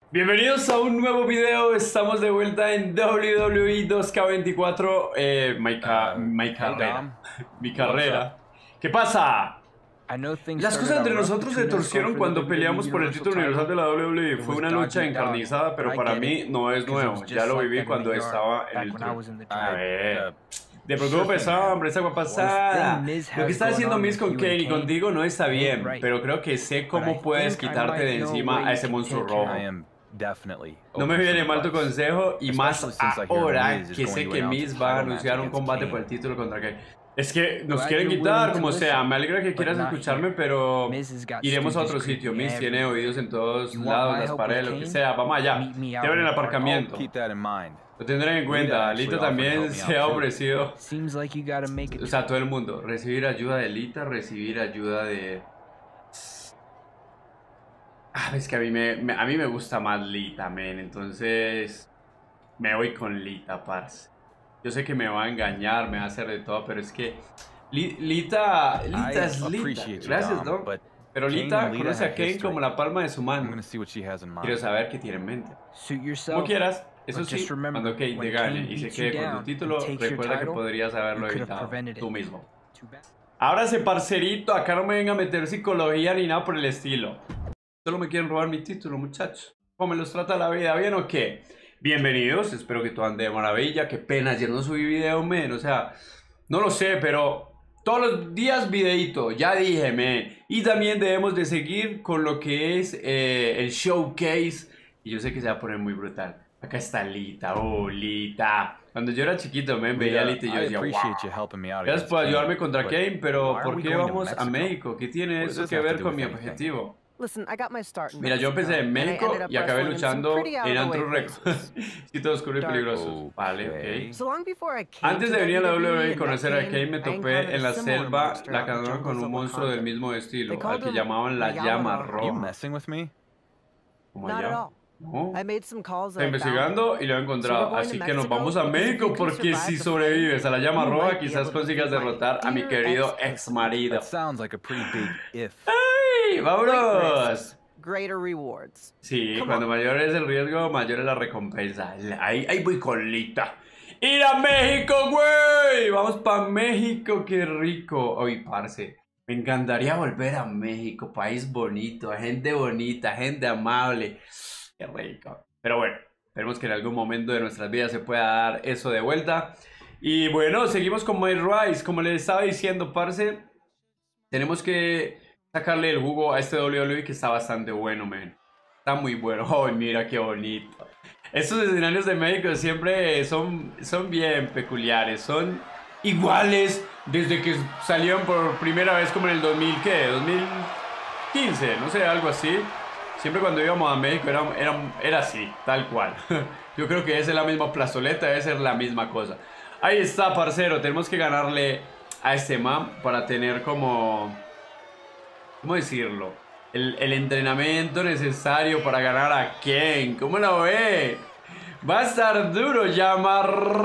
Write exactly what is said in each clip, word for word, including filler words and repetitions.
Bienvenidos a un nuevo video, estamos de vuelta en W W E dos K veinticuatro, eh, my, ca Uh, my hey, carrera, Dom. mi carrera. ¿Qué pasa? I know things Las cosas started entre out rough nosotros se between us torcieron going for cuando the W W E peleamos por el Universal título universal de title. la W W E. It Fue was una dog lucha eat dog, encarnizada, but pero I para get mí it, no es because it was nuevo. just Ya lo like viví that in cuando the yard, estaba en back el when I truco. was in the A truck. ver, Uh, de sure pronto thing, pensaba, man. hombre, esa agua Worst pasada. thing Miz Lo que has está going haciendo on Miz with con you and Kane y Kane contigo no está ain't bien, right. pero creo que sé But I cómo puedes think I quitarte de might know a encima way a you ese can monstruo take care of rojo. it. I am definitely No me open for viene some mal tu advice. consejo y más Especially since I hear ahora Miz is que going sé to que announce Miz a va a title anunciar match un against combate por el Kane. título contra Kane. Es que nos Glad quieren you're quitar, willing to como sea. listen, Me alegra que but quieras not escucharme, here. pero Miz has got iremos a stooges otro sitio. creeping Miz tiene everywhere. oídos en todos You want lados, my las help paredes, with lo que Kane? sea. Vamos allá. Meet me out Te ven in en el the park. I'll aparcamiento. keep that in mind. Lo tendré en Lita cuenta. actually Lita offered to también help me se out ha too. ofrecido. Seems like you gotta make it. O sea, todo el mundo. Recibir ayuda de Lita, recibir ayuda de... Ah, es que a mí me, me- a mí me gusta más Lita, men. Entonces me voy con Lita, parce. Yo sé que me va a engañar, me va a hacer de todo, pero es que Li- Lita, Lita I es Lita. appreciate you, Gracias, Dom, Dom. but Pero Kane Lita and Lita conoce a have Kane history. como la palma de su I'm mano. gonna see what she has in Quiero mind. saber qué tiene en mente. Suit Como yourself. quieras, eso But sí, just remember, cuando Kane te when gane Kane y se beats quede you con tu down título, and takes your recuerda que title, podrías haberlo you could have evitado prevented tú it. mismo. Too bad. Ábrase, parcerito, acá no me venga a meter psicología ni nada por el estilo. Solo me quieren robar mi título, muchachos. ¿Cómo me los trata la vida? ¿Bien o qué? Bienvenidos, espero que todo ande de maravilla. Qué pena, ayer no subí video, men. O sea, no lo sé, pero todos los días videito, ya dije, men. Y también debemos de seguir con lo que es eh, el showcase. Y yo sé que se va a poner muy brutal. Acá está Lita, oh, Lita. Cuando yo era chiquito, men, veía a Lita, Lita y yo I decía, appreciate you wow. helping me out Gracias against por ayudarme Kane, contra but Kane, pero why are ¿por we qué going to vamos a Mexico? México? ¿Qué tiene What does eso this que have to ver do con with mi anything? objetivo? Listen, I got my start in Mira, yo Mexico, empecé en and I México ended up y acabé wrestling in some luchando pretty en out-of-the-way antros récords. places. Sitios oscuros y Dark. peligrosos. Vale, Okay. ok. So long before I came Antes to de venir a la W W E y and met conocer a Kane, me I topé encountered en la a similar selva monster la out in the cadena con jungles un of monstruo del Wakanda. mismo estilo, They al called que him llamaban la the llama Yamaha. Are you roja. messing with me? ¿Cómo Not at allá? all. No. I made some calls Está and I found investigando y lo he So encontrado. we're going Así to que nos Mexico vamos a because if México you can porque survive si the sobrevives a la llama you roja, might be quizás able to consigas defeat my derrotar a mi dear querido ex-husband. ex marido. That sounds like a pretty big if. ¡Ay! Great ¡Vámonos! risks, greater rewards. Sí, Come cuando on. mayor es el riesgo, mayor es la recompensa. Ahí, ahí voy con Lita. ¡Ir a México, güey! Vamos pa' México, qué rico. Oye, parce, me encantaría volver a México. País bonito, gente bonita, gente amable. Qué rico. Pero bueno, esperemos que en algún momento de nuestras vidas se pueda dar eso de vuelta. Y bueno, seguimos con My Rise. Como les estaba diciendo, parce, tenemos que sacarle el jugo a este W W E que está bastante bueno, man. Está muy bueno. ¡Ay, mira qué bonito! Estos escenarios de México siempre son, son bien peculiares. Son iguales desde que salieron por primera vez como en el dos mil, ¿qué? dos mil quince, no sé, algo así. Siempre cuando íbamos a México era, era, era así, tal cual. Yo creo que esa es la misma plazoleta, debe ser la misma cosa. Ahí está, parcero. Tenemos que ganarle a este man para tener como... ¿Cómo decirlo? El, el entrenamiento necesario para ganar a Kane. ¿Cómo lo ve? Va a estar duro, llama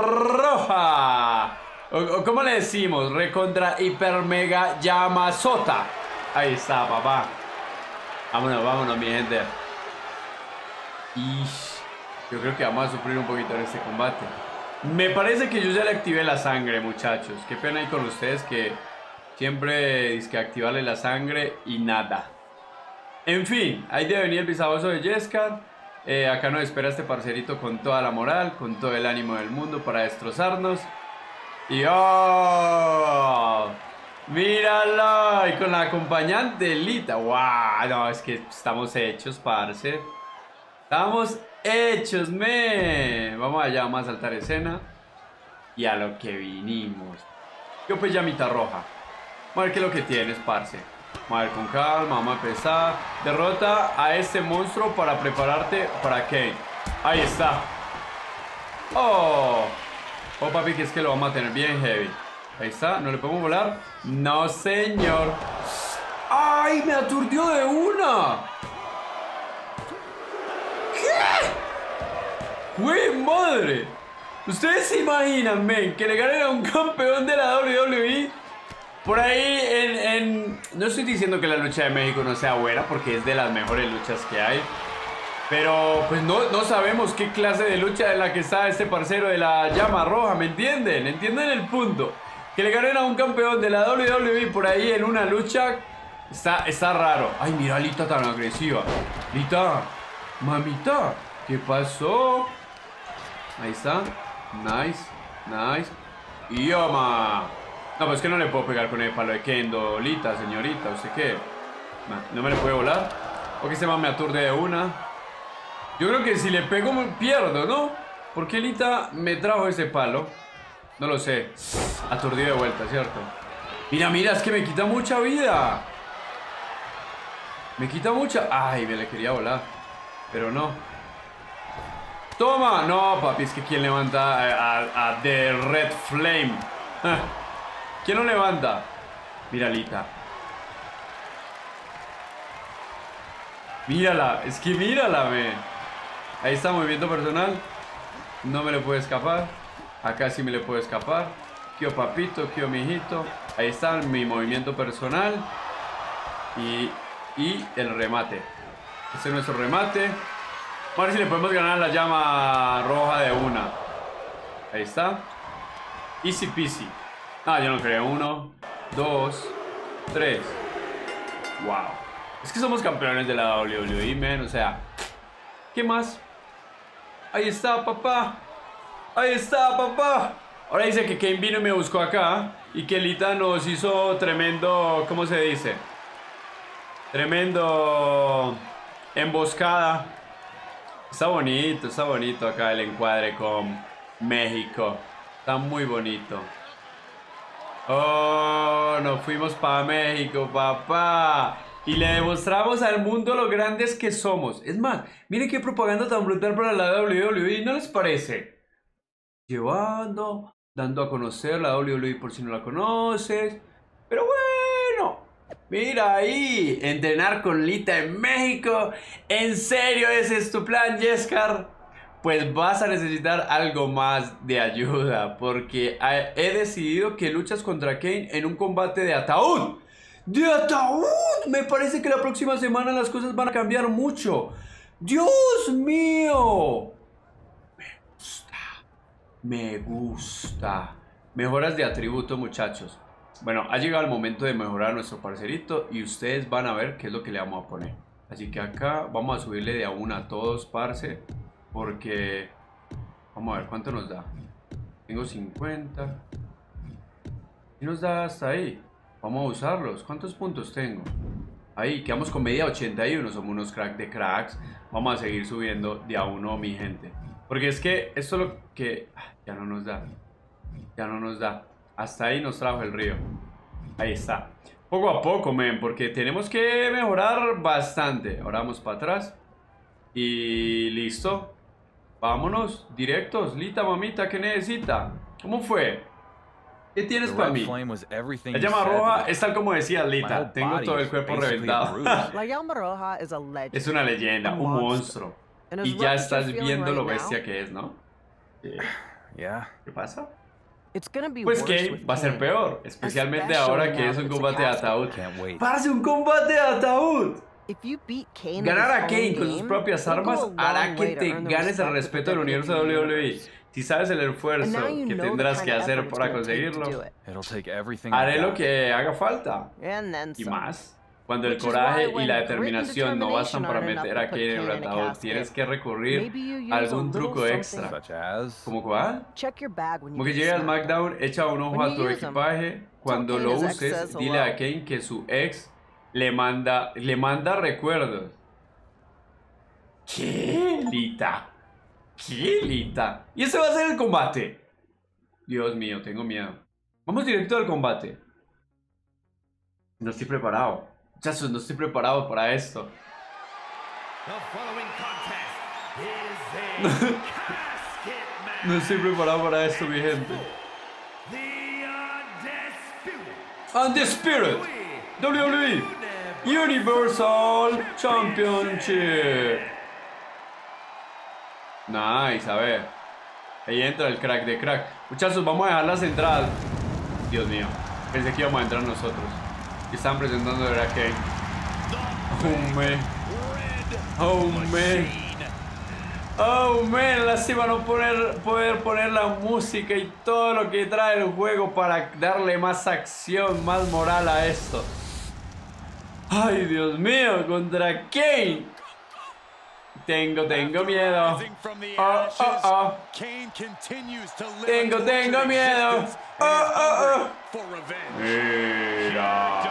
roja. O, o ¿cómo le decimos? Recontra hiper mega llama sota. Ahí está, papá. Vámonos, vámonos, mi gente. Ish, yo creo que vamos a sufrir un poquito en este combate. Me parece que yo ya le activé la sangre, muchachos. Qué pena ahí con ustedes que siempre dice que activarle la sangre y nada. En fin, ahí debe venir el visaboso de Jessica. Eh, acá nos espera este parcerito con toda la moral, con todo el ánimo del mundo para destrozarnos. Y ¡oh! ¡Míralo! Y con la acompañante Lita. ¡Wow! No, es que estamos hechos, parce. Estamos hechos, me. Vamos allá, vamos a saltar escena. Y a lo que vinimos. Yo pues llamita roja. Vamos a ver qué es lo que tienes, parce. Vamos a ver con calma, vamos a empezar. Derrota a este monstruo para prepararte para Kane. Ahí está. Oh. Oh, papi, que es que lo vamos a tener bien heavy. Ahí está, ¿no le podemos volar? No, señor. ¡Ay, me aturdió de una! ¿Qué? ¡Güey, madre! ¿Ustedes se imaginan, men, que le ganen a un campeón de la W W E? Por ahí, en, en... No estoy diciendo que la lucha de México no sea buena, porque es de las mejores luchas que hay. Pero pues no, no sabemos qué clase de lucha es la que está este parcero de la llama roja, ¿me entienden? ¿Entienden el punto? Que le ganen a un campeón de la doble u doble u E por ahí en una lucha está, está raro. Ay, mira a Lita tan agresiva. Lita, mamita, ¿qué pasó? Ahí está. Nice, nice. Y yoma. No, pues es que no le puedo pegar con el palo de Kendo, Lita, señorita, ¿usted qué? No, no me le puede volar. Porque este man me aturde de una. Yo creo que si le pego me pierdo, ¿no? ¿Por qué Lita me trajo ese palo? No lo sé. Aturdido de vuelta, ¿cierto? Mira, mira, es que me quita mucha vida. Me quita mucha... Ay, me le quería volar. Pero no. ¡Toma! No, papi, es que ¿quién levanta a, a, a The Red Flame? ¿Quién lo levanta? Mira, Lita. Mírala, es que mírala, ve. Ahí está, movimiento personal. No me le puede escapar. Acá sí me le puedo escapar. Kio papito, Kio mijito. Ahí está mi movimiento personal. Y, y el remate. Este es nuestro remate. Vamos a ver si le podemos ganar la llama roja de una. Ahí está. Easy peasy. Ah, yo no creo. Uno, dos, tres. Wow. Es que somos campeones de la doble u doble u E, man. O sea, ¿qué más? Ahí está, papá. Ahí está, papá. Ahora dice que Kane vino y me buscó acá. Y que Lita nos hizo tremendo... ¿Cómo se dice? Tremendo... emboscada. Está bonito, está bonito acá el encuadre con México. Está muy bonito. Oh, nos fuimos para México, papá. Y le demostramos al mundo lo grandes que somos. Es más, miren qué propaganda tan brutal para la doble u doble u E, ¿no les parece? Llevando, dando a conocer la doble u doble u E por si no la conoces. Pero bueno, mira ahí, entrenar con Lita en México. ¿En serio ese es tu plan, Jescar? Pues vas a necesitar algo más de ayuda, porque he decidido que luchas contra Kane en un combate de ataúd. ¡De ataúd! Me parece que la próxima semana las cosas van a cambiar mucho. ¡Dios mío! Me gusta. Me gusta. Mejoras de atributo, muchachos. Bueno, ha llegado el momento de mejorar a nuestro parcerito y ustedes van a ver qué es lo que le vamos a poner. Así que acá vamos a subirle de a una a todos, parce. Porque... Vamos a ver cuánto nos da. Tengo cincuenta. Y nos da hasta ahí. Vamos a usarlos. ¿Cuántos puntos tengo? Ahí, quedamos con media ochenta y uno. Somos unos crack de cracks. Vamos a seguir subiendo de a uno, mi gente. Porque es que esto es lo que... Ya no nos da. Ya no nos da. Hasta ahí nos trajo el río. Ahí está. Poco a poco, men. Porque tenemos que mejorar bastante. Ahora vamos para atrás. Y listo. Vámonos. Directos. Lita, mamita, ¿qué necesita? ¿Cómo fue? ¿Qué tienes para mí? La llama roja es tal como decía Lita. Tengo todo el cuerpo reventado. La llama roja is a legend. Es una leyenda, un monstruo. Y ya estás viendo lo bestia que es, ¿no? ¿Qué, ¿Qué pasa? Pues que va a ser peor. Especialmente ahora que es un combate de ataúd. ¡Parce, un combate de ataúd! Ganar a Kane con sus propias armas hará que te ganes el respeto del universo doble u doble u E. Si sabes el esfuerzo que tendrás que hacer para conseguirlo, haré lo que haga falta. Y más. Cuando el coraje y la determinación no bastan para meter a Kane en un ataúd, tienes que recurrir a algún truco extra. ¿Cómo cuál? Como que llegue al SmackDown, echa un ojo a tu equipaje. Cuando lo uses, dile a Kane que su ex le manda, le manda recuerdos. ¿Qué? Lita. ¿Qué, Lita? Y ese va a ser el combate. Dios mío, tengo miedo. Vamos directo al combate. No estoy preparado. Muchachos, no estoy preparado para esto. No estoy preparado para esto, mi gente. Undisputed doble u doble u E Universal Championship. Nice, a ver. Ahí entra el crack de crack. Muchachos, vamos a dejar las entradas. Dios mío, pensé que íbamos a entrar nosotros. Y están presentando a Kane. Oh, man. Oh, man. Oh, man, lástima no poner, poder poner la música y todo lo que trae el juego para darle más acción, más moral a esto. Ay, Dios mío, ¿contra Kane? Tengo, tengo miedo. Oh, oh, oh. Tengo, tengo miedo. Oh, oh, oh. Mira.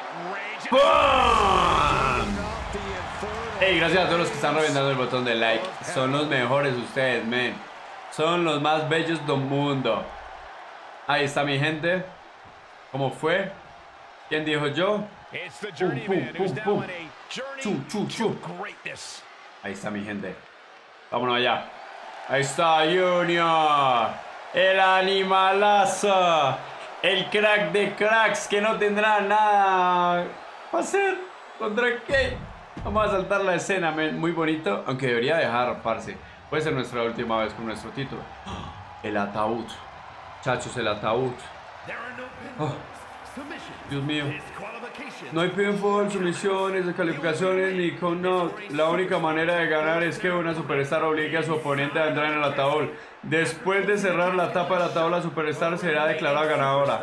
¡Bum! Hey, gracias a todos los que están reventando el botón de like. Son los mejores ustedes, men. Son los más bellos del mundo. Ahí está mi gente. ¿Cómo fue? ¿Quién dijo yo? Pum, pum, pum, pum. Chu, chu, chu. Ahí está mi gente. Vámonos allá. Ahí está Junior. El animalazo. El crack de cracks que no tendrá nada para hacer contra Kane. Vamos a saltar la escena, man. Muy bonito. Aunque debería dejar, parce. Puede ser nuestra última vez con nuestro título. El ataúd. Chachos, el ataúd. Oh, Dios mío. No hay pinfall, sumisiones, descalificaciones ni con no. La única manera de ganar es que una superstar obligue a su oponente a entrar en el ataúd. Después de cerrar la tapa de la tabla, la superstar será declarada ganadora.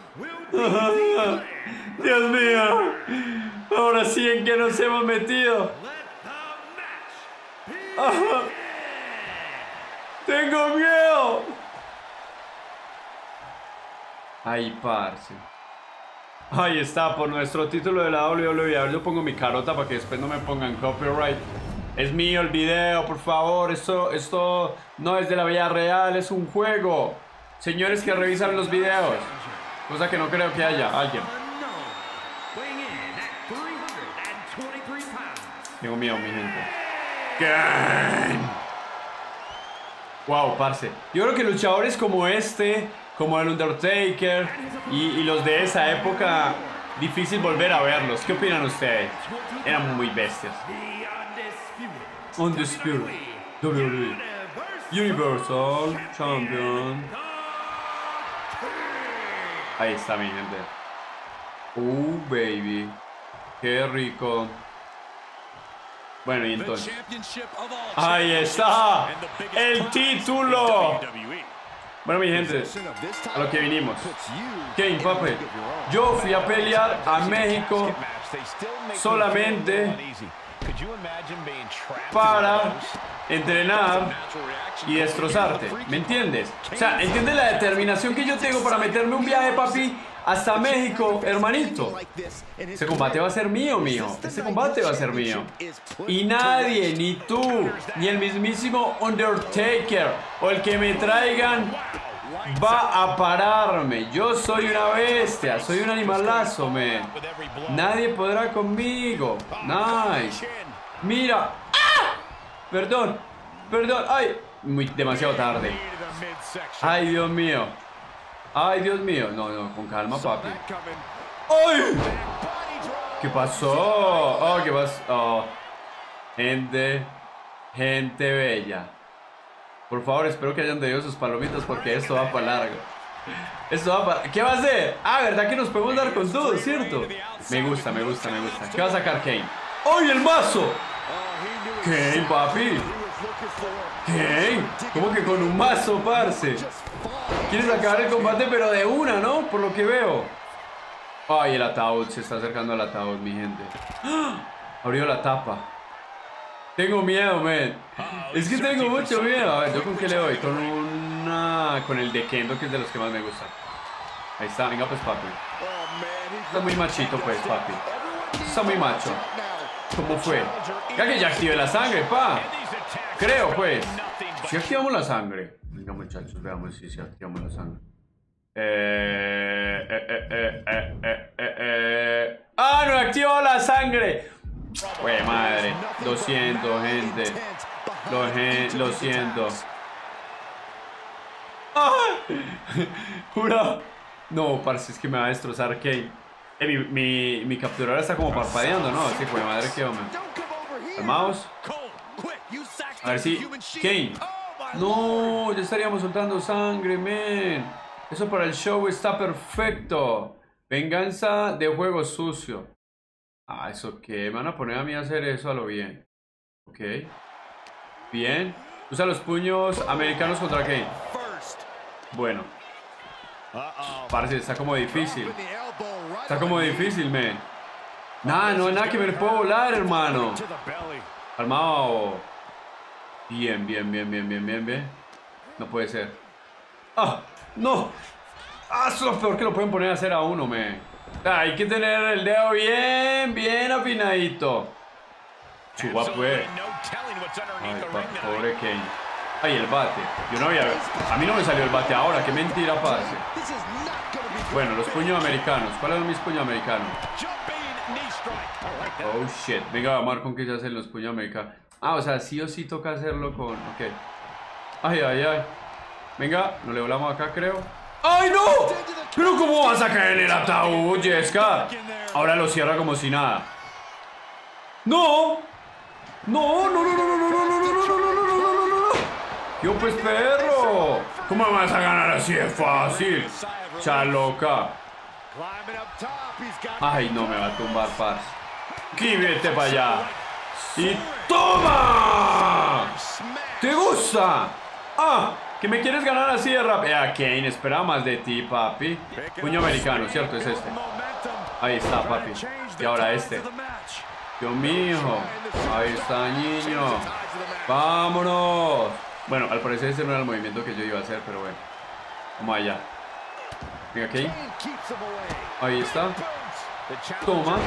Dios mío. Ahora sí, ¿en qué nos hemos metido? Tengo miedo. Ay, parce. Ahí está, por nuestro título de la doble u doble u E. A ver, yo pongo mi carota para que después no me pongan copyright. Es mío el video, por favor. Esto, esto no es de la vida real, es un juego. Señores que revisan los videos. Cosa que no creo que haya alguien. Tengo miedo, mi gente. ¿Qué? Wow, parce. Yo creo que luchadores como este, como el Undertaker y, y los de esa época, difícil volver a verlos. ¿Qué opinan ustedes? Eran muy bestias. Undisputed doble u doble u E Universal Champion. Ahí está, mi gente. Uh, baby. Qué rico. Bueno, y entonces. Ahí está. El título. Bueno, mi gente, a lo que vinimos. Kane, papi. Yo fui a pelear a México solamente para entrenar y destrozarte. ¿Me entiendes? O sea, ¿entiendes la determinación que yo tengo para meterme un viaje, papi, hasta México, hermanito? Ese combate va a ser mío, mijo. Este combate va a ser mío. Y nadie, ni tú, ni el mismísimo Undertaker o el que me traigan va a pararme. Yo soy una bestia, soy un animalazo, man. Nadie podrá conmigo. Nice. Mira. ¡Ah! Perdón, perdón. Ay, muy, demasiado tarde. Ay, Dios mío. Ay, Dios mío. No, no, con calma, papi. ¡Ay! ¿Qué pasó? Oh, ¿qué pasó? Oh. Gente, gente bella. Por favor, espero que hayan tenido sus palomitas porque esto va para largo. Esto va para... ¿Qué va a hacer? Ah, ¿verdad que nos podemos dar con todo, cierto? Me gusta, me gusta, me gusta. ¿Qué va a sacar Kane? ¡Ay, el mazo! Kane, papi. Kane. ¿Cómo que con un mazo, parce? Quieres acabar el combate, pero de una, ¿no? Por lo que veo. Ay, el ataúd. Se está acercando al ataúd, mi gente. ¡Ah! Abrió la tapa. Tengo miedo, man. Es que tengo mucho miedo. A ver, ¿yo con qué le doy? Con una... Con el de Kendo, que es de los que más me gusta. Ahí está, venga pues, papi. Está muy machito, pues, papi. Está muy macho. ¿Cómo fue? Ya que ya activé la sangre, pa. Creo, pues. Si activamos la sangre. Venga, muchachos, veamos si, si activamos la sangre. Eh, eh, eh, eh, eh, eh, eh, eh. ¡Ah, no he activado la sangre! Güey, madre. Lo siento, gente. Lo, gen lo siento. ¡Ah! Juro. No, parce, es que me va a destrozar Kane. Eh, mi, mi, mi capturadora está como parpadeando, ¿no? Sí, pues madre, qué hombre. Calmaos. A ver si... Kane. No, ya estaríamos soltando sangre, men. Eso para el show está perfecto. Venganza de juego sucio. Ah, ¿eso qué? Me van a poner a mí a hacer eso a lo bien. Ok. Bien. Usa los puños americanos contra Kane. Bueno. Parce, está como difícil. Está como difícil, men. Nada, no hay nada que me puedo volar, hermano. Calmado. Bien, bien, bien, bien, bien, bien, bien. No puede ser. ¡Ah! ¡No! ¡Ah! Eso es lo peor que lo pueden poner a hacer a uno, men. Hay que tener el dedo bien, bien afinadito. Chuba, pues. Ay, pa, pobre Kane. Ay, el bate. Yo no había... A mí no me salió el bate ahora. Qué mentira, parce. Bueno, los puños americanos. ¿Cuáles son mis puños americanos? Oh, shit. Venga, vamos a ver con qué se hacen los puños americanos. Ah, o sea, sí o sí toca hacerlo con... Ok. Ay, ay, ay. Venga, nos le volamos acá, creo. ¡Ay, no! ¿Pero cómo vas a caer en el ataúd, Jessica? Ahora lo cierra como si nada. ¡No! ¡No, no, no, no, no, no, no, no, no, no, no, no, no, no, no! ¡Yo, pues, perro! ¿Cómo vas a ganar así de fácil? Chaloca. Ay, no, me va a tumbar, parce. ¡Qué vete para allá! ¡Y toma! ¿Te gusta? ¡Ah! ¿Que me quieres ganar así de rápido? Eh, Kane, espera más de ti, papi. Puño americano, ¿cierto? Es este. Ahí está, papi. Y ahora este. Dios mío. Ahí está, niño. ¡Vámonos! Bueno, al parecer ese no era el movimiento que yo iba a hacer, pero bueno. Vamos allá. Venga, Kane. Ahí está. Toma.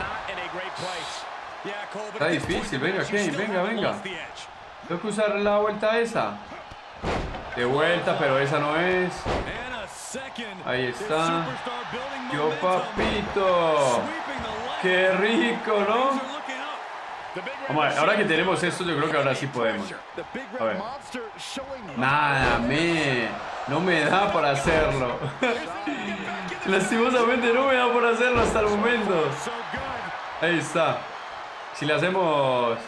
Está difícil. Venga, Kane. Venga, venga. Tengo que usar la vuelta esa. De vuelta, pero esa no es. Ahí está. Yo, papito. Qué rico, ¿no? Vamos a ver, ahora que tenemos esto, yo creo que ahora sí podemos. A ver. Nada, me. No me da para hacerlo. Lastimosamente no me da por hacerlo hasta el momento. Ahí está. Si le hacemos...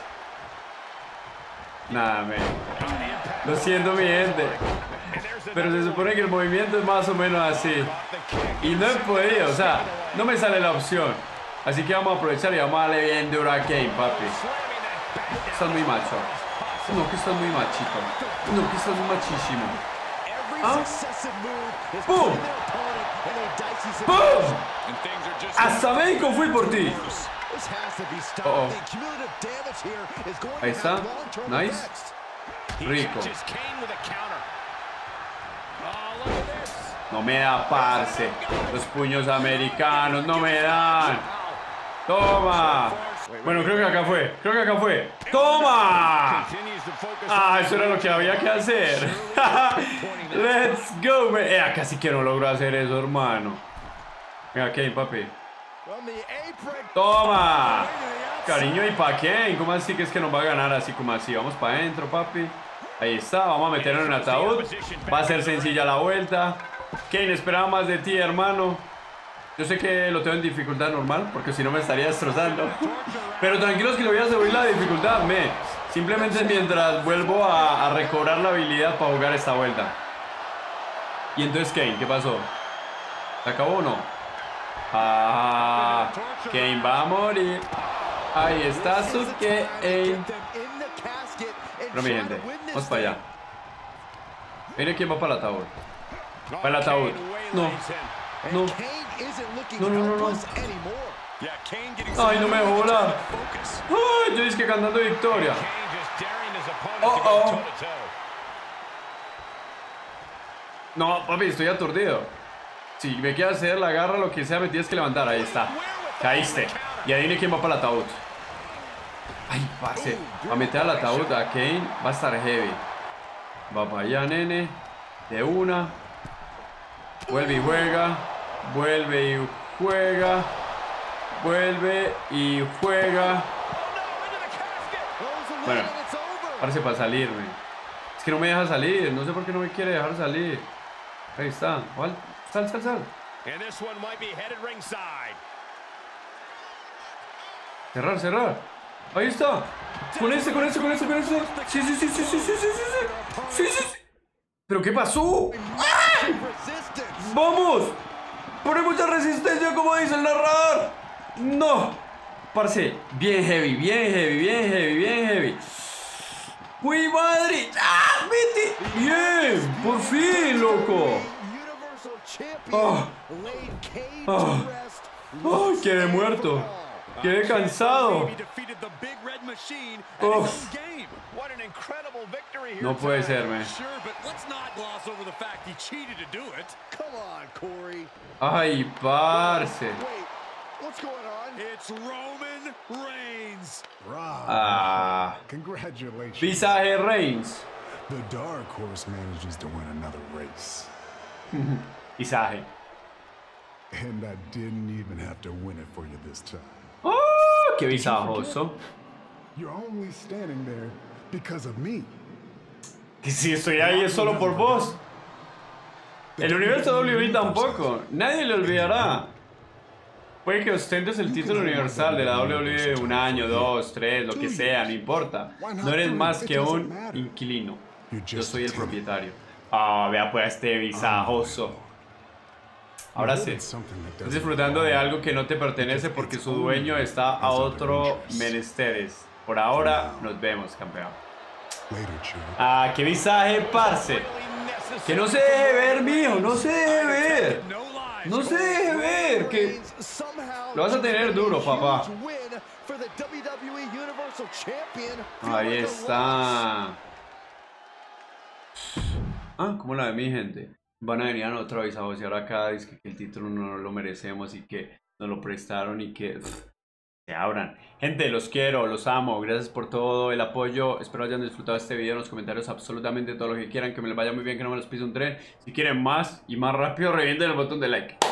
Nada, me. Lo siento, mi gente. Pero se supone que el movimiento es más o menos así. Y no he podido, o sea, no me sale la opción. Así que vamos a aprovechar y vamos a darle bien duro a Kane, papi. Estás muy macho. No, que estás muy machito. No, que estás muy machísimo. ¿Ah? ¡Pum! ¡Pum! Hasta México fui por ti. Oh, oh. Ahí está. Nice. Rico. No me da, parce. Los puños americanos no me dan. Toma. Bueno, creo que acá fue. Creo que acá fue. ¡Toma! Ah, eso era lo que había que hacer. Let's go, man. Eh, casi que no logro hacer eso, hermano. Venga, Kane, papi. Toma. Cariño, ¿y pa' Kane? ¿Cómo así que es que nos va a ganar así como así? Vamos para adentro, papi. Ahí está, vamos a meterlo en el ataúd. Va a ser sencilla la vuelta. Kane, esperaba más de ti, hermano. Yo sé que lo tengo en dificultad normal, porque si no me estaría destrozando. Pero tranquilos que le voy a subir la dificultad, me. Simplemente mientras vuelvo a, a recobrar la habilidad para jugar esta vuelta. Y entonces, Kane, ¿qué pasó? ¿Se acabó o no? Ah, Kane va a morir. Ahí está su Kane. Pero mi gente, vamos para allá. Mire quién va para el ataúd. Para el ataúd. No. No. No, no, no, no. Ay, no me dejó volar. Ay, yo dije que cantando victoria. Oh, oh. No, papi, estoy aturdido. Si me quieres hacer la garra, lo que sea, me tienes que levantar. Ahí está. Caíste. Y adivine quién va para el ataúd. Ay, parce. Va a meter al ataúd a Kane. Va a estar heavy. Va para allá, nene. De una. Vuelve y juega. Vuelve y juega. Vuelve y juega. Bueno, parece para salirme. Es que no me deja salir. No sé por qué no me quiere dejar salir. Ahí está. Sal, sal, sal. Cerrar, cerrar. Ahí está. Con este, con este, con este, con este. Sí, sí, sí, sí, sí, sí, sí, sí, sí. Sí, sí, sí. ¿Pero qué pasó? ¡Ah! ¡Vamos! ¡Pone mucha resistencia, como dice el narrador! ¡No! Parce, bien heavy, bien heavy, bien heavy, bien heavy. ¡Uy, madre! ¡Ah, vete! ¡Bien! ¡Por fin, loco! ¡Oh! ¡Oh! ¡Oh! Quedé muerto. Quedé cansado. Uf. No puede ser, man. Ay, parce. Ah. Congratulations. Visaje Reigns. The Dark Horse manages to win another race. Visaje. And I didn't even have to win it for you this time. ¡Oh! ¡Qué visajoso! You're only standing there because of me. Que si estoy ahí es solo por vos. El universo W W E tampoco. Nadie le olvidará. Puede que ostentes el título universal de la W W E un año, dos, tres, lo que sea, no importa. No eres más que un inquilino. Yo soy el propietario. Ah, vea pues este visajoso. Ahora sí. Estás disfrutando de algo que no te pertenece porque su dueño está a otro menesteres. Por ahora, nos vemos, campeón. Ah, qué visaje, parce. Que no se deje ver, mijo, no se deje ver. No se deje ver, que lo vas a tener duro, papá. Ahí está. Ah, como la de mi gente. Van a venir a otra vez a vocear acá, dice que el título no lo merecemos y que nos lo prestaron y que pff, se abran. Gente, los quiero, los amo, gracias por todo el apoyo. Espero hayan disfrutado este video, en los comentarios absolutamente todo lo que quieran, que me les vaya muy bien, que no me los pise un tren. Si quieren más y más rápido, revienten el botón de like.